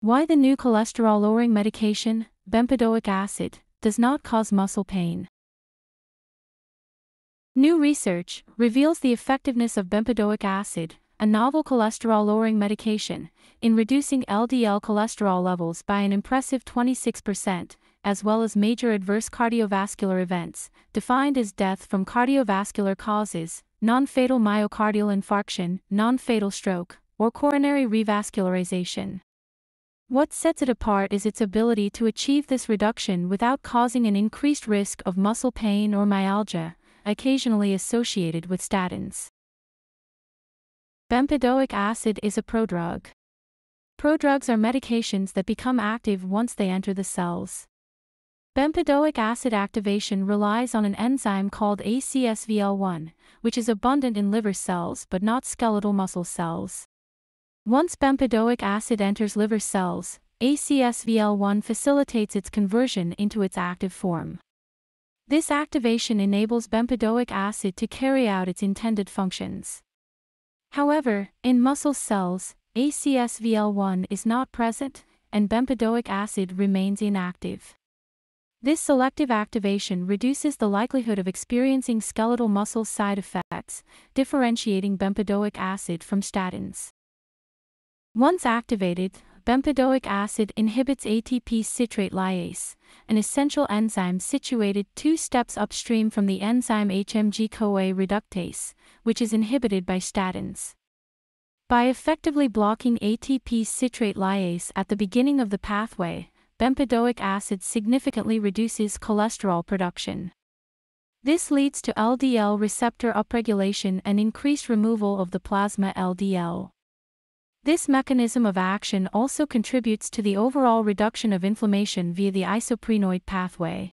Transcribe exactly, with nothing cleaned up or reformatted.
Why the new cholesterol-lowering medication, bempedoic acid, does not cause muscle pain. New research reveals the effectiveness of bempedoic acid, a novel cholesterol-lowering medication, in reducing L D L cholesterol levels by an impressive twenty-six percent, as well as major adverse cardiovascular events, defined as death from cardiovascular causes, non-fatal myocardial infarction, non-fatal stroke, or coronary revascularization. What sets it apart is its ability to achieve this reduction without causing an increased risk of muscle pain or myalgia, occasionally associated with statins. Bempedoic acid is a prodrug. Prodrugs are medications that become active once they enter the cells. Bempedoic acid activation relies on an enzyme called A C S V L one, which is abundant in liver cells but not skeletal muscle cells. Once bempedoic acid enters liver cells, A C S V L one facilitates its conversion into its active form. This activation enables bempedoic acid to carry out its intended functions. However, in muscle cells, A C S V L one is not present, and bempedoic acid remains inactive. This selective activation reduces the likelihood of experiencing skeletal muscle side effects, differentiating bempedoic acid from statins. Once activated, bempedoic acid inhibits A T P citrate lyase, an essential enzyme situated two steps upstream from the enzyme H M G-CoA reductase, which is inhibited by statins. By effectively blocking A T P citrate lyase at the beginning of the pathway, bempedoic acid significantly reduces cholesterol production. This leads to L D L receptor upregulation and increased removal of the plasma L D L. This mechanism of action also contributes to the overall reduction of inflammation via the isoprenoid pathway.